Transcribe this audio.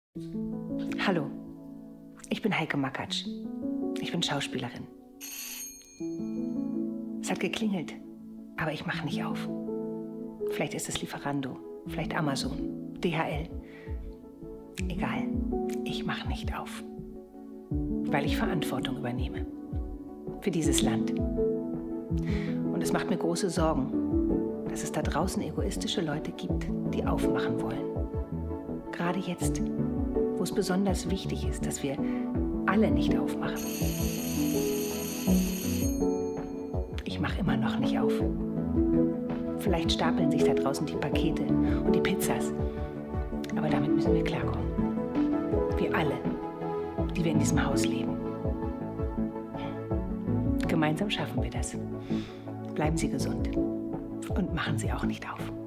Hallo, ich bin Heike Makatsch. Ich bin Schauspielerin. Es hat geklingelt, aber ich mache nicht auf. Vielleicht ist es Lieferando, vielleicht Amazon, DHL. Egal, ich mache nicht auf. Weil ich Verantwortung übernehme. Für dieses Land. Und es macht mir große Sorgen, dass es da draußen egoistische Leute gibt, die aufmachen wollen. Gerade jetzt, wo es besonders wichtig ist, dass wir alle nicht aufmachen. Ich mache immer noch nicht auf. Vielleicht stapeln sich da draußen die Pakete und die Pizzas. Aber damit müssen wir klarkommen. Wir alle, die wir in diesem Haus leben. Gemeinsam schaffen wir das. Bleiben Sie gesund und machen Sie auch nicht auf.